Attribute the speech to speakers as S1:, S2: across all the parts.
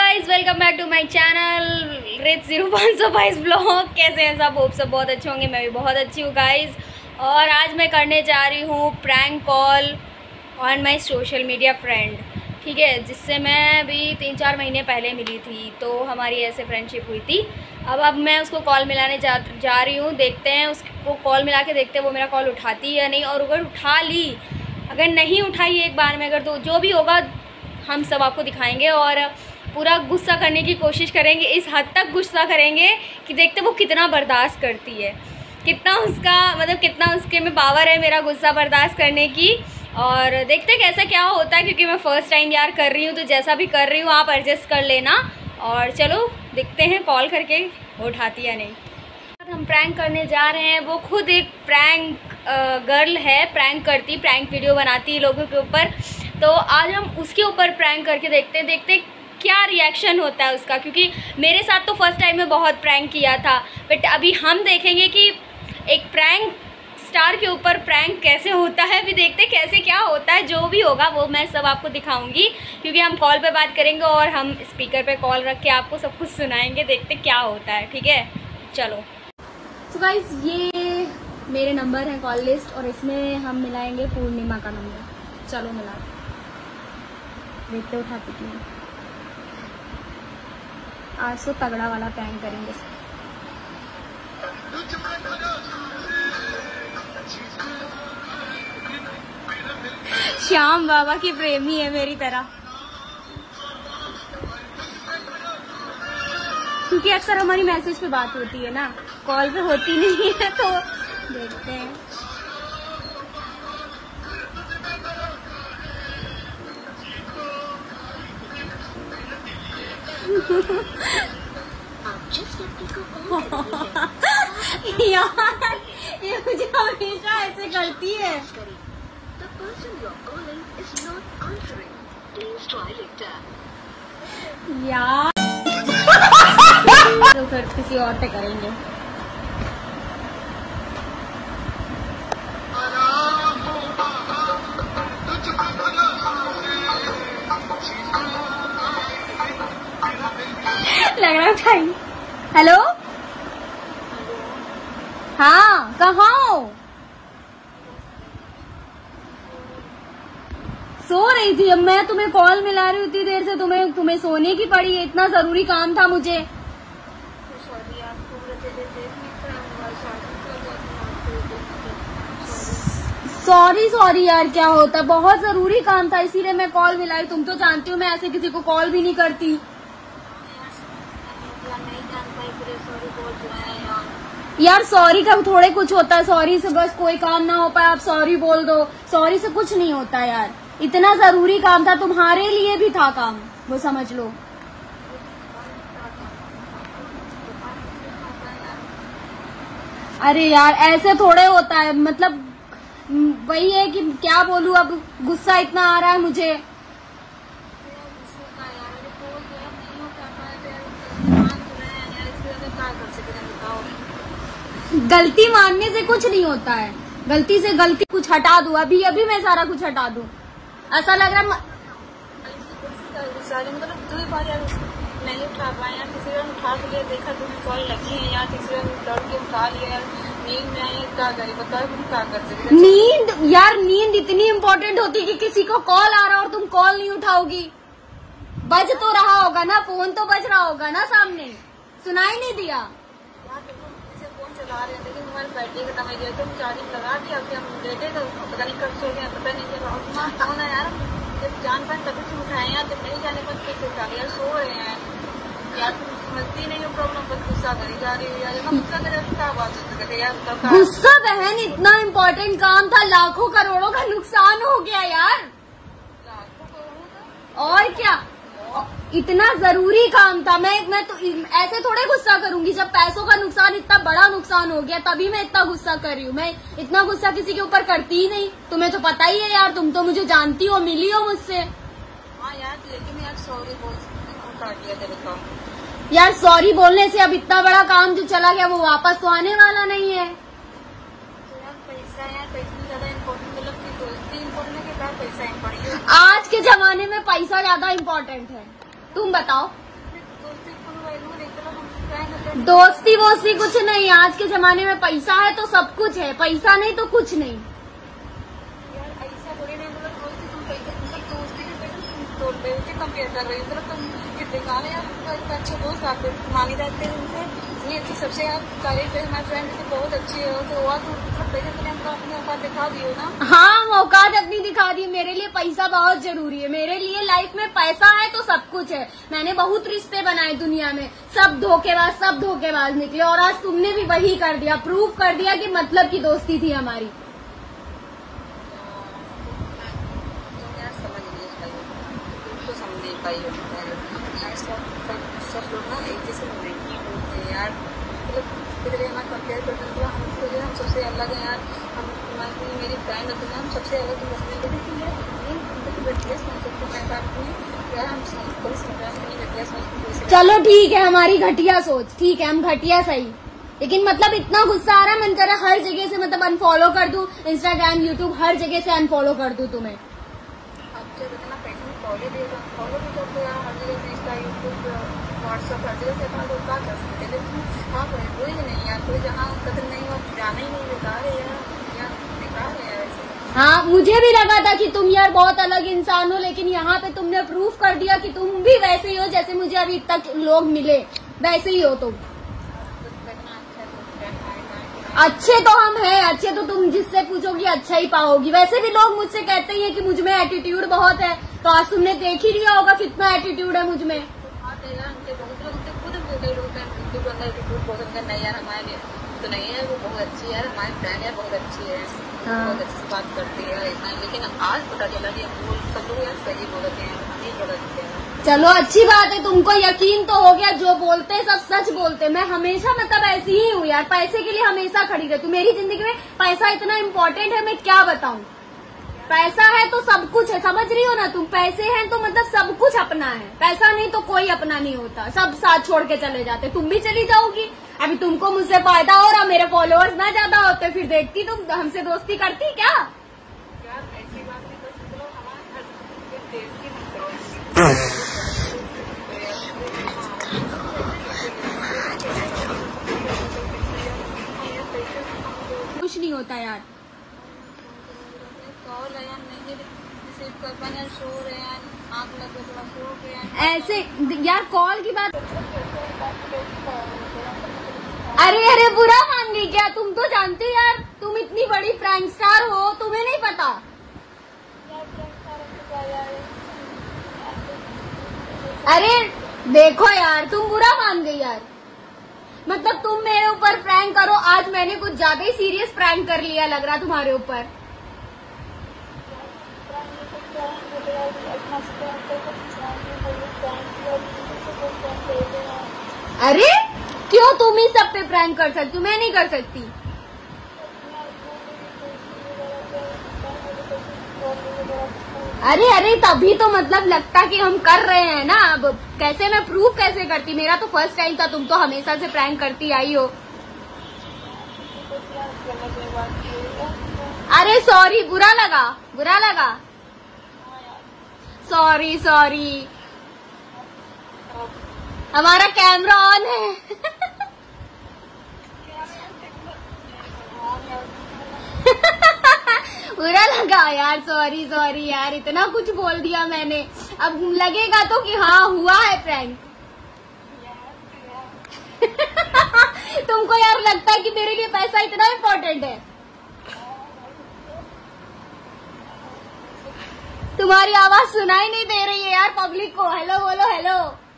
S1: Guys welcome back to my channel रेत 0522 blog. कैसे हैं सब? होप सब बहुत अच्छे होंगे। मैं भी बहुत अच्छी हूँ गाइज। और आज मैं करने जा रही हूँ prank call on my social media friend, ठीक है, जिससे मैं भी 3-4 महीने पहले मिली थी। तो हमारी ऐसे फ्रेंडशिप हुई थी। अब मैं उसको कॉल मिलाने जा रही हूँ। देखते हैं उसको कॉल मिला के देखते हैं वो मेरा कॉल उठाती है या नहीं। और अगर उठा ली, अगर नहीं उठाई एक बार में, अगर तो जो भी होगा हम सब आपको दिखाएंगे और पूरा गुस्सा करने की कोशिश करेंगे। इस हद तक गुस्सा करेंगे कि देखते वो कितना बर्दाश्त करती है, कितना उसका मतलब कितना उसके में पावर है मेरा गुस्सा बर्दाश्त करने की। और देखते कैसा क्या होता है, क्योंकि मैं फ़र्स्ट टाइम यार कर रही हूँ, तो जैसा भी कर रही हूँ आप एडजस्ट कर लेना। और चलो देखते हैं कॉल करके वो उठाती है नहीं। हम प्रैंक करने जा रहे हैं। वो खुद एक प्रैंक गर्ल है, प्रैंक करती, प्रैंक वीडियो बनाती है लोगों के ऊपर। तो आज हम उसके ऊपर प्रैंक करके देखते क्या रिएक्शन होता है उसका, क्योंकि मेरे साथ तो फर्स्ट टाइम में बहुत प्रैंक किया था। बट अभी हम देखेंगे कि एक प्रैंक स्टार के ऊपर प्रैंक कैसे होता है। अभी देखते कैसे क्या होता है। जो भी होगा वो मैं सब आपको दिखाऊंगी, क्योंकि हम कॉल पे बात करेंगे और हम स्पीकर पे कॉल रख के आपको सब कुछ सुनाएंगे। देखते क्या होता है, ठीक है। चलो सो गाइस, ये मेरे नंबर है कॉल लिस्ट, और इसमें हम मिलाएंगे पूर्णिमा का नंबर। चलो मिला देखते उठाती क्यों। आज तो तगड़ा वाला प्रैंक करेंगे। श्याम बाबा की प्रेमी है मेरी तरह, क्योंकि अक्सर हमारी मैसेज पे बात होती है ना, कॉल पे होती नहीं है। तो देखते हैं। यार ये मुझे हमेशा ऐसे करती है यार। तो फिर किसी और पे करेंगे। लग रहा था। हेलो, हाँ कहाँ हो? सो रही थी। अब मैं तुम्हें कॉल मिला रही हूँ इतनी देर से, तुम्हें सोने की पड़ी है। इतना जरूरी काम था मुझे। सॉरी यार, क्या होता, बहुत जरूरी काम था इसीलिए मैं कॉल मिलाई। तुम तो जानती हो मैं ऐसे किसी को कॉल भी नहीं करती। यार सॉरी का थोड़े कुछ होता है, सॉरी से बस कोई काम ना हो पाए आप सॉरी बोल दो। सॉरी से कुछ नहीं होता यार, इतना जरूरी काम था, तुम्हारे लिए भी था काम, वो समझ लो। अरे यार ऐसे थोड़े होता है, मतलब वही है कि क्या बोलूं, अब गुस्सा इतना आ रहा है मुझे। गलती मानने से कुछ नहीं होता है, गलती से गलती कुछ हटा दूं। अभी मैं सारा कुछ हटा दूं, ऐसा लग रहा है। मतलब 2 बार यार नहीं उठा पाए यार, किसी ने उठा लिया, देखा तुम कॉल लगी है यार, किसी ने दौड़ के उठा लिया यार। नींद में आई, क्या करी बताओ, तुम क्या कर सकते? नींद यार, नींद इतनी इम्पोर्टेंट होती कि किसी को कॉल आ रहा और तुम कॉल नहीं उठाओगी। बज तो रहा होगा ना, फोन तो बज रहा होगा ना सामने, सुनाई नहीं दिया। लेकिन मोबाइल बैटरी खत्म हो गया, तुम चार्जिंग लगा दिया, फिर हम लेटे तो पता नहीं कब सो गया, पता नहीं चला। फोन है यार, जब जान पाए तभी से उठाए यार, जब नहीं जाने पर कैसे उठा लिया, सो रहे हैं यार। तुम समझती नहीं हो प्रॉब्लम, बस गुस्सा करी जा रही है यार। गुस्सा करे क्या बात है यार? गुस्सा बहन, इतना इम्पोर्टेंट काम था, लाखों करोड़ों का नुकसान हो गया यार। लाखों करोड़ों और क्या, इतना जरूरी काम था। मैं तो ऐसे थोड़े गुस्सा करूंगी, जब पैसों का नुकसान, इतना बड़ा नुकसान हो गया, तभी मैं इतना गुस्सा कर रही हूँ। मैं इतना गुस्सा किसी के ऊपर करती ही नहीं, तुम्हें तो पता ही है यार, तुम तो मुझे जानती हो, मिली हो मुझसे। हाँ यार, लेकिन यार सॉरी बोल दिया। यार सॉरी बोलने से अब इतना बड़ा काम जो चला गया वो वापस तो आने वाला नहीं है। तो यार पैसा ज्यादा इम्पोर्टेंट, मतलब दोस्ती इम्पोर्टेंट है कि पैसा इम्पोर्टेंट? आज के जमाने में पैसा ज्यादा इम्पोर्टेंट है, तुम बताओ। दोस्ती वोस्ती कुछ नहीं, आज के जमाने में पैसा है तो सब कुछ है, पैसा नहीं तो कुछ नहीं।
S2: ऐसा थोड़ी नहीं, तुम दोस्ती के कंपेयर कर रही हो, तुम कितने गाने यार अच्छे दोस्त आते माने जाते हैं उनसे इतनी अच्छी, सबसे आप तारीफ है हमारे फ्रेंड की बहुत अच्छी है, तो हुआ तो पैसे के लिए हमको अपनी औकात दिखा दियो ना।
S1: हाँ, औकात अपनी दिखा दी। मेरे लिए पैसा बहुत जरूरी है, मेरे लिए लाइफ में पैसा है तो सब कुछ है। मैंने बहुत रिश्ते बनाए दुनिया में, सब धोखेबाज निकले, और आज तुमने भी वही कर दिया, प्रूफ कर दिया कि मतलब की दोस्ती थी हमारी।
S2: सब लोग ना एक जैसे नहीं होते यार, मतलब हमारा कंपेयर करते हैं, हम सबसे अलग है यार। हम मेरी फ्रेंड होती है, हम सबसे अलग समझते।
S1: चलो ठीक है, हमारी घटिया सोच, ठीक है हम घटिया सही, लेकिन मतलब इतना गुस्सा आ रहा है, मन कर रहा है हर जगह से मतलब अनफॉलो कर दूं, इंस्टाग्राम यूट्यूब हर जगह से अनफॉलो कर दूं तुम्हें।
S2: फॉलो भी करते हैं हर जगह से, इंस्टा यूट्यूब व्हाट्सअप हर जगह से अपना लोग क्या कर सकते हैं, लेकिन हाँ कोई नहीं यार, कोई जहाँ कदर नहीं हो जाना ही नहीं, बेकार है यार, बेकार है ऐसे।
S1: हाँ, मुझे भी लगा था कि तुम यार बहुत अलग इंसान हो, लेकिन यहाँ पे तुमने प्रूफ कर दिया कि तुम भी वैसे ही हो जैसे मुझे अभी तक लोग मिले, वैसे ही हो तुम। अच्छे तो हम हैं, अच्छे तो तुम जिससे पूछोगी अच्छा ही पाओगी। वैसे भी लोग मुझसे कहते ही हैं कि मुझ में एटीट्यूड बहुत है, तो आज तुमने देख ही लिया होगा कितना एटीट्यूड है मुझ में।
S2: नहीं यार हमारे तो नहीं है, वो बहुत अच्छी है, हमारी फ्रेंड यार बहुत अच्छी है, बहुत अच्छी बात करती है इतना, लेकिन आज पता चला कि सब लोग यार सही बोलते हैं, नहीं बोलते हैं।
S1: चलो अच्छी बात है, तुमको यकीन तो हो गया, जो बोलते हैं सब सच बोलते हैं। मैं हमेशा मतलब ऐसी ही हूँ यार, पैसे के लिए हमेशा खड़ी रहती हूँ। मेरी जिंदगी में पैसा इतना इम्पोर्टेंट है, मैं क्या बताऊँ। पैसा है तो सब कुछ है, समझ रही हो ना तुम। पैसे हैं तो मतलब सब कुछ अपना है, पैसा नहीं तो कोई अपना नहीं होता, सब साथ छोड़ के चले जाते। तुम भी चली जाओगी, अभी तुमको मुझसे फायदा हो रहा, मेरे फॉलोअर्स ना ज्यादा होते, फिर देखती तुम हमसे दोस्ती करती क्या।
S2: यार ऐसी बात नहीं कर सकते,
S1: कुछ नहीं होता यार।
S2: कॉल है यार नहीं रिसीव कर पाए, शोर है यार, आँख लगे थोड़ा शोर है यार।
S1: ऐसे यार कॉल की बात, अरे बुरा मान गई क्या। तुम तो जानते हो यार, तुम इतनी बड़ी प्रैंक स्टार हो, तुम्हें नहीं पता। अरे देखो यार, तुम बुरा मान गई यार, मतलब तुम मेरे ऊपर प्रैंक करो। आज मैंने कुछ ज्यादा ही सीरियस प्रैंक कर लिया लग रहा तुम्हारे ऊपर। अरे क्यों, तुम ही सब पे प्रैंक कर सकती हो, मैं नहीं कर सकती। अरे तभी तो मतलब लगता कि हम कर रहे हैं ना। अब कैसे मैं प्रूफ कैसे करती, मेरा तो फर्स्ट टाइम था, तुम तो हमेशा से प्रैंक करती आई हो। अरे सॉरी, बुरा लगा, सॉरी। हमारा कैमरा ऑन है। बुरा लगा यार, सॉरी यार, इतना कुछ बोल दिया मैंने। अब लगेगा तो कि हाँ हुआ है प्रैंक। तुमको यार लगता है कि मेरे लिए पैसा इतना इम्पोर्टेंट है। तुम्हारी आवाज सुनाई नहीं दे रही है यार पब्लिक को। हेलो बोलो, हेलो।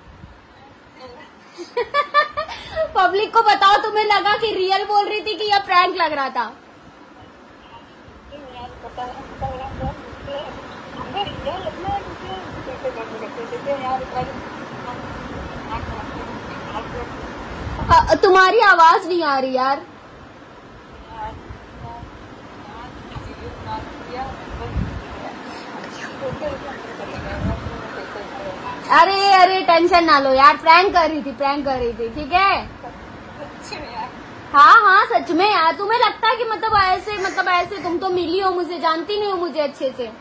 S1: पब्लिक को बताओ, तुम्हें लगा कि रियल बोल रही थी कि यह प्रैंक लग रहा था। तुम्हारी आवाज नहीं आ रही यार। अरे टेंशन ना लो यार, प्रैंक कर रही थी, ठीक है। हाँ सच में यार, तुम्हें लगता है कि मतलब ऐसे तुम तो मिली हो मुझे, जानती नहीं हो मुझे अच्छे से।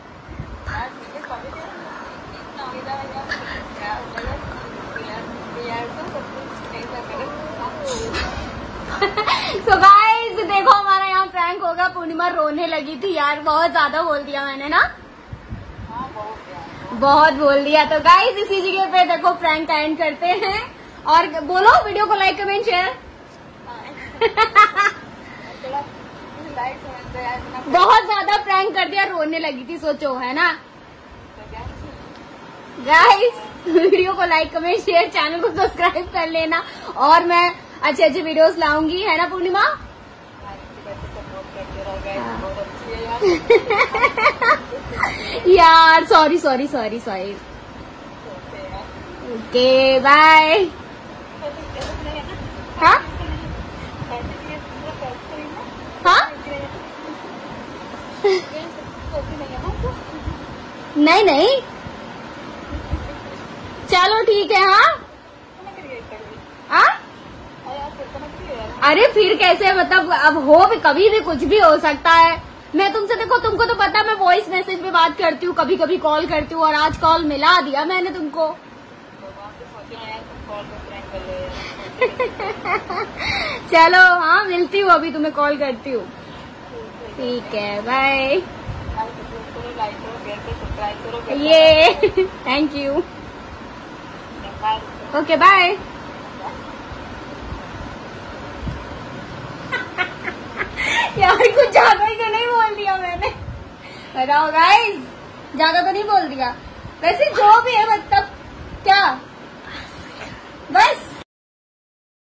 S1: सो गाइस देखो हमारा यहाँ प्रैंक होगा। पूर्णिमा रोने लगी थी यार, बहुत ज्यादा बोल दिया मैंने ना। बहुत बोल दिया। तो गाइस इसी जगह पे देखो प्रैंक का एंड करते हैं। और बोलो वीडियो को लाइक कमेंट शेयर। बहुत ज्यादा प्रैंक कर दिया, रोने लगी थी सोचो, है ना गाइस। वीडियो को लाइक कमेंट शेयर, चैनल को सब्सक्राइब कर लेना और मैं अच्छे अच्छे वीडियोस लाऊंगी, है ना पूर्णिमा। यार sorry sorry sorry sorry. Okay bye. हाँ हाँ नहीं नहीं चलो ठीक है। हाँ हाँ अरे फिर कैसे, मतलब अब हो भी, कभी भी कुछ भी हो सकता है। मैं तुमसे देखो, तुमको तो पता मैं वॉइस मैसेज पे बात करती हूँ, कभी कभी कॉल करती हूँ और आज कॉल मिला दिया मैंने तुमको। चलो हाँ मिलती हूँ, अभी तुम्हें कॉल करती हूँ। ठीक है बाय। ये थैंक यू। Okay bye. यार कुछ ज्यादा ही तो नहीं बोल दिया मैंने, बताओ गाइस, ज्यादा तो नहीं बोल दिया। वैसे जो भी है मतलब क्या, बस